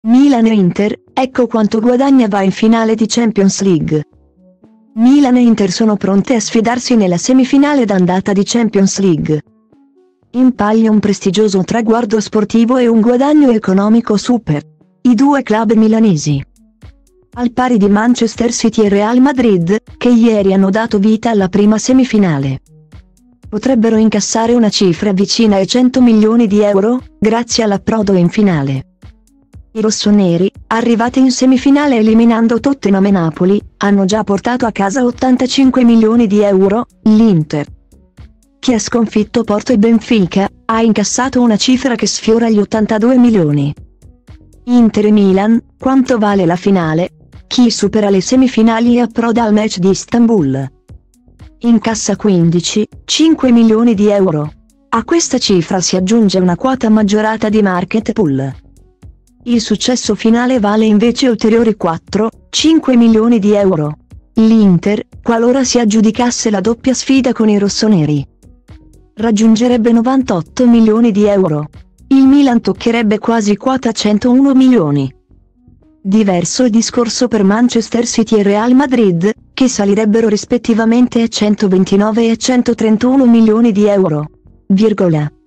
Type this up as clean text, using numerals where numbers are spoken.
Milan e Inter, ecco quanto guadagna va in finale di Champions League. Milan e Inter sono pronte a sfidarsi nella semifinale d'andata di Champions League. In palio un prestigioso traguardo sportivo e un guadagno economico super. I due club milanesi, al pari di Manchester City e Real Madrid, che ieri hanno dato vita alla prima semifinale, potrebbero incassare una cifra vicina ai 100 milioni di euro, grazie all'approdo in finale. I rossoneri, arrivati in semifinale eliminando Tottenham e Napoli, hanno già portato a casa 85 milioni di euro, l'Inter, che ha sconfitto Porto e Benfica, ha incassato una cifra che sfiora gli 82 milioni. Inter e Milan, quanto vale la finale? Chi supera le semifinali e approda al match di Istanbul incassa 15,5 milioni di euro. A questa cifra si aggiunge una quota maggiorata di market pool. Il successo finale vale invece ulteriori 4,5 milioni di euro. L'Inter, qualora si aggiudicasse la doppia sfida con i rossoneri, raggiungerebbe 98 milioni di euro. Il Milan toccherebbe quasi quota 101 milioni. Diverso il discorso per Manchester City e Real Madrid, che salirebbero rispettivamente a 129 e 131 milioni di euro. Virgola.